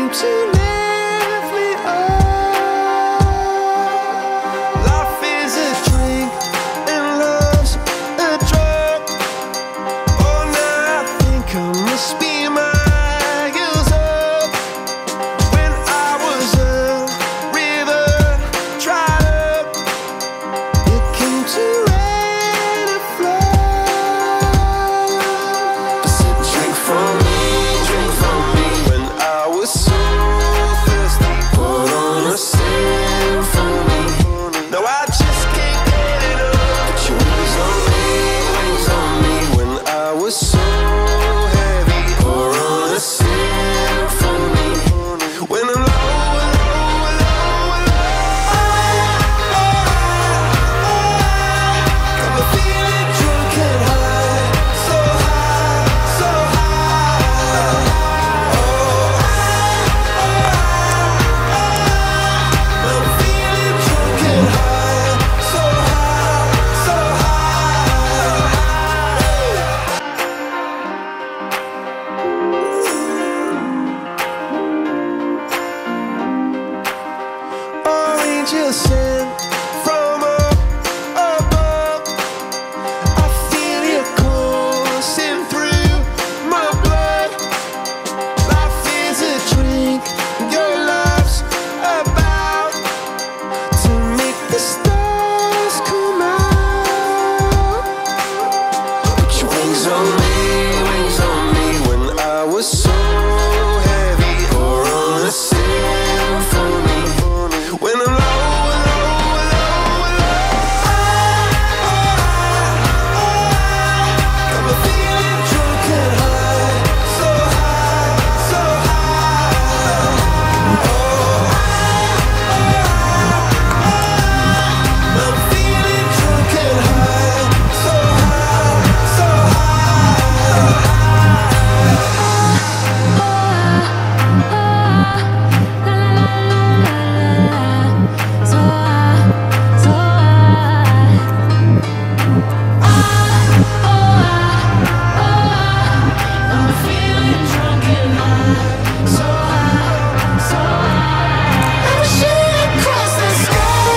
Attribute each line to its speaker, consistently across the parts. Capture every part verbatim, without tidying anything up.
Speaker 1: to lift me up. Life is a drink and love's a drug. Oh, now I think I must be miles up. When I was a river dried up, it came to rain and flood. I said, drink from me, drink from me. When I was so thirsty, pour on a symphony. No, I just can't get enough. Put your wings on me, wings on me. When I was so heavy, pour on a symphony. When I'm low, low, low, low, got me feeling drunk and high, so high, so high. I'm feeling drunk and high, so high, so high. Angels sent from up above. I feel it coursing through my blood. Life is a drink, your love's about to make the stars come out. Put your wings on me, wings on me. When I was so heavy, pour on a symphony. When I'm low, low, low, low, got me feeling drunk and high, so high, so high. I'm feeling drunk and high, so high, so I'm feeling drunk and high, so high, so high. I'm shooting across the sky.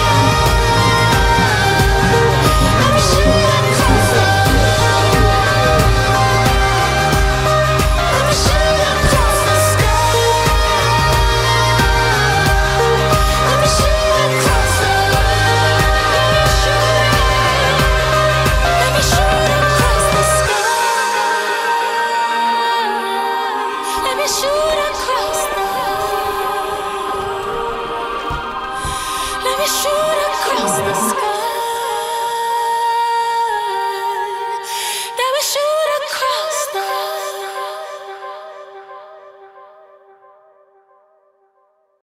Speaker 1: I'm shooting across the I'm shooting across the sky. I'm shooting across the Let me shoot across the sky. Let me shoot across the Let me shoot across the sky.